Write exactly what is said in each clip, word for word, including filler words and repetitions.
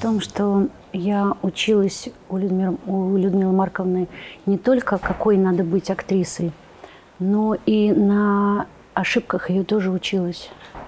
том, что я училась у Людмилы, у Людмилы Марковны не только какой надо быть актрисой, но и на ошибках ее тоже училась.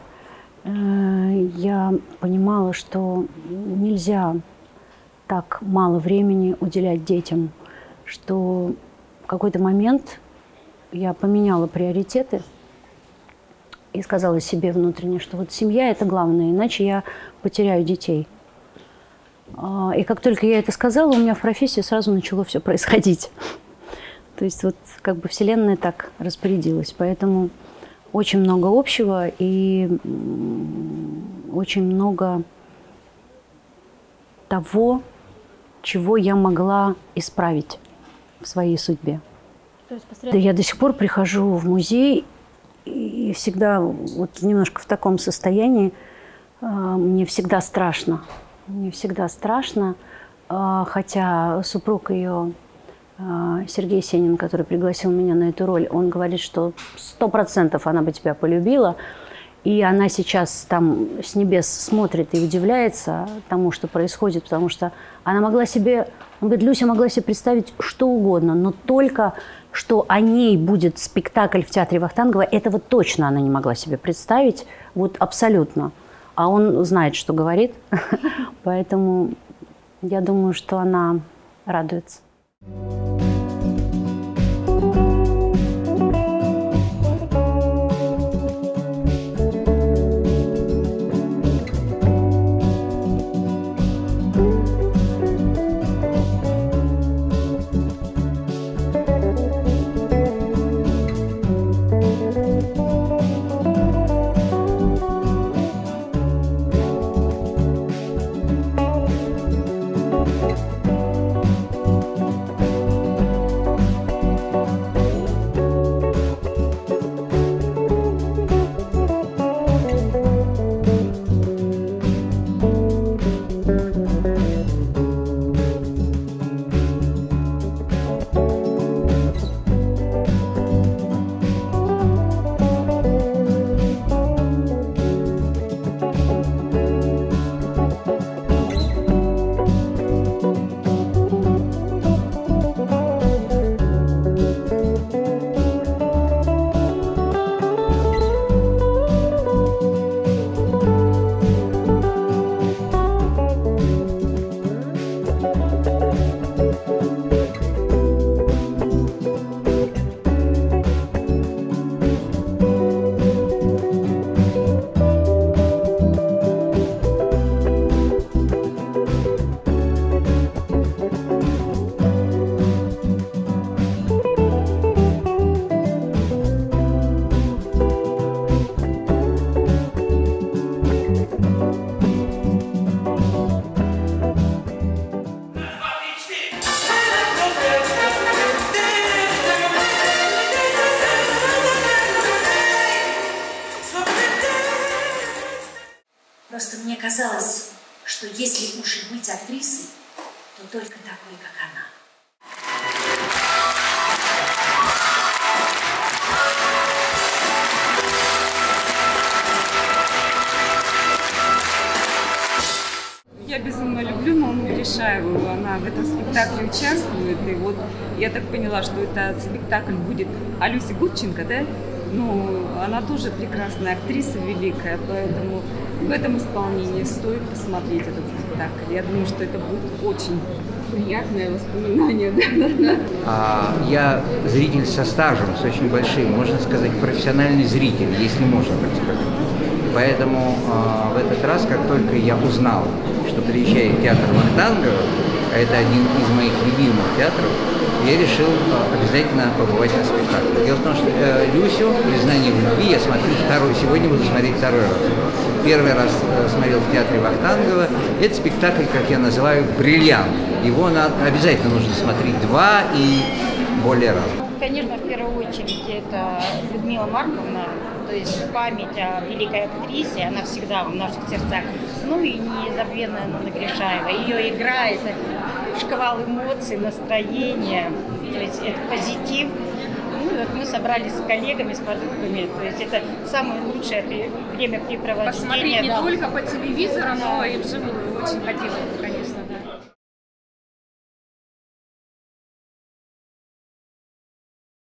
Я понимала, что нельзя так мало времени уделять детям, что в какой-то момент я поменяла приоритеты и сказала себе внутренне, что вот семья – это главное, иначе я потеряю детей. И как только я это сказала, у меня в профессии сразу начало все происходить. То есть вот как бы Вселенная так распорядилась. Поэтому очень много общего и очень много того, чего я могла исправить в своей судьбе. То есть посредством... Да, я до сих пор прихожу в музей и всегда вот немножко в таком состоянии. Мне всегда страшно. Мне всегда страшно, хотя супруг ее, Сергей Сенин, который пригласил меня на эту роль, он говорит, что сто процентов она бы тебя полюбила. И она сейчас там с небес смотрит и удивляется тому, что происходит, потому что она могла себе, он говорит, Люся могла себе представить что угодно, но только что о ней будет спектакль в театре Вахтангова, этого точно она не могла себе представить, вот абсолютно. А он знает, что говорит, поэтому я думаю, что она радуется. Просто мне казалось, что если уж и быть актрисой, то только такой, как она. Я безумно люблю Маму Гришаеву, она в этом спектакле участвует, и вот я так поняла, что этот спектакль будет о Люсе Гурченко, да? Ну, она тоже прекрасная актриса, великая, поэтому в этом исполнении стоит посмотреть этот спектакль. Я думаю, что это будет очень приятное воспоминание. А, я зритель со стажем, с очень большим, можно сказать, профессиональный зритель, если можно так сказать. Поэтому а, в этот раз, как только я узнал, что приезжает театр Вахтангова, а это один из моих любимых театров, я решил обязательно побывать на спектакле. Дело в том, что э, Люсю, «Признание в любви» я смотрю второй, сегодня буду смотреть второй раз. Первый раз э, смотрел в театре Вахтангова. Это спектакль, как я называю, бриллиант. Его надо, обязательно нужно смотреть два и более раз. Конечно, в первую очередь это Людмила Марковна, то есть память о великой актрисе, она всегда в наших сердцах. Ну и незабвенная Нонна Гришаева. Ее игра – это шквал эмоций, настроения, то есть это позитив. Ну и вот мы собрались с коллегами, с подругами, то есть это самое лучшее времяпрепровождение. Посмотреть не да. только по телевизору, но и вживую очень хотелось.